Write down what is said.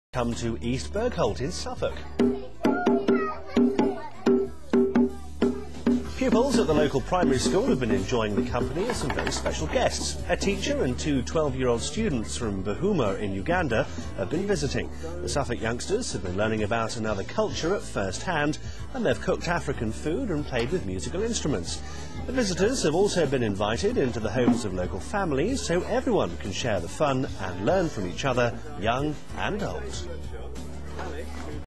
Come to East Bergholt in Suffolk. Pupils at the local primary school have been enjoying the company of some very special guests. A teacher and two 12-year-old students from Buhumba in Uganda have been visiting. The Suffolk youngsters have been learning about another culture at first hand, and they've cooked African food and played with musical instruments. The visitors have also been invited into the homes of local families so everyone can share the fun and learn from each other, young and old.